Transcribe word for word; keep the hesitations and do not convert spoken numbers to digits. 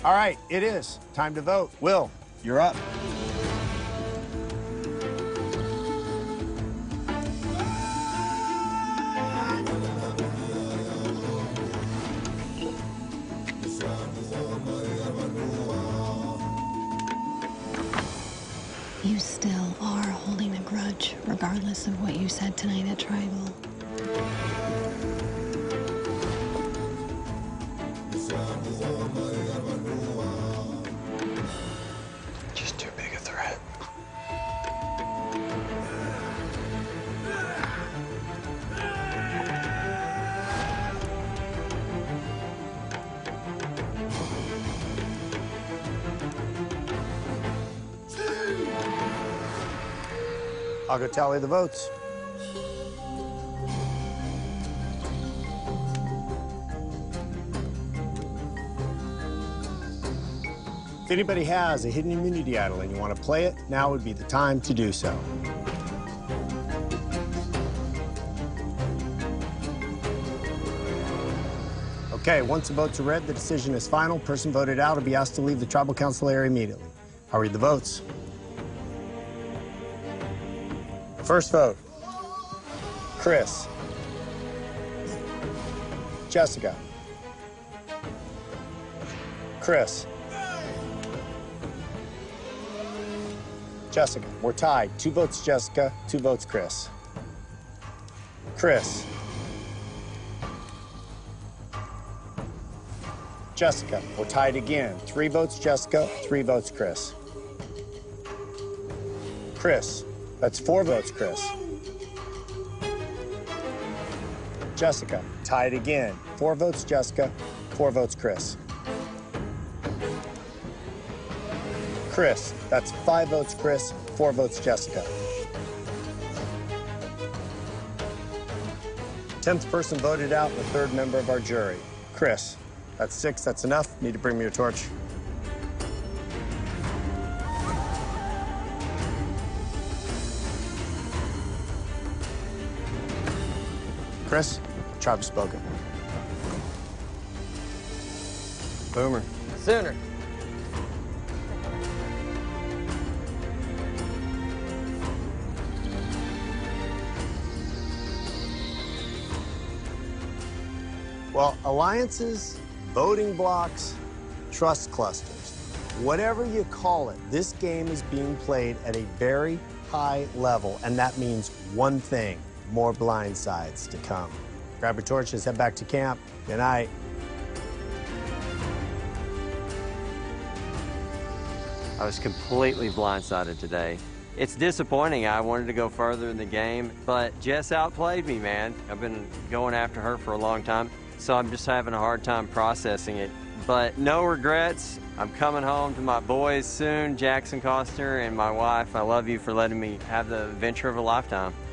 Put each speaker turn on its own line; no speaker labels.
All right, it is time to vote. Will, you're up.
You still are holding a grudge, regardless of what you said tonight at Tribal.
Just too big a threat.
I'll go tally the votes. If anybody has a hidden immunity idol and you want to play it, now would be the time to do so. Okay, once the votes are read, the decision is final. Person voted out will be asked to leave the tribal council area immediately. I'll read the votes. First vote, Chris. Jessica. Chris. Jessica. We're tied. Two votes Jessica, two votes Chris. Chris. Jessica. We're tied again. Three votes Jessica, three votes Chris. Chris. That's four votes, Chris. Jessica, tied again. Four votes, Jessica. Four votes, Chris. Chris, that's five votes, Chris. Four votes, Jessica. Tenth person voted out, and the third member of our jury. Chris, that's six. That's enough. Need to bring me your torch. Chris, tribe spoken. Boomer.
Sooner.
Well, alliances, voting blocks, trust clusters, whatever you call it, this game is being played at a very high level, and that means one thing. More blindsides to come. Grab your torches, head back to camp. Good night.
I was completely blindsided today. It's disappointing. I wanted to go further in the game, but Jess outplayed me, man. I've been going after her for a long time, so I'm just having a hard time processing it. But no regrets. I'm coming home to my boys soon, Jackson Costner and my wife. I love you for letting me have the adventure of a lifetime.